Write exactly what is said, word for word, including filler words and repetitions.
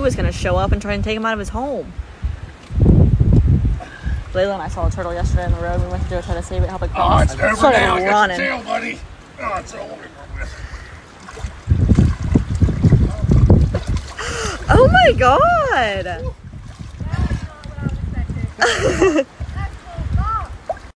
was going to show up and try and take him out of his home. Layla and I saw a turtle yesterday on the road. We went to go try to save it, help it cross. Oh, it's over Started now. running. Tail, buddy. Oh, it's all over with. Oh my god! That's not what I was expecting.